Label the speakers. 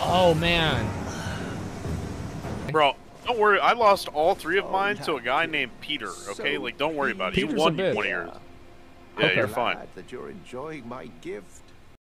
Speaker 1: Oh man.
Speaker 2: Bro, don't worry. I lost all 3 of mine to a guy
Speaker 3: haven't you?
Speaker 2: named Peter. Okay,
Speaker 3: So
Speaker 2: like don't worry about it. You
Speaker 1: Peter's a
Speaker 2: won
Speaker 1: bitch.
Speaker 2: one of yours.
Speaker 3: Yeah.
Speaker 2: Yeah,
Speaker 1: Okay.
Speaker 2: you're fine.
Speaker 3: Glad that you're enjoying my gift.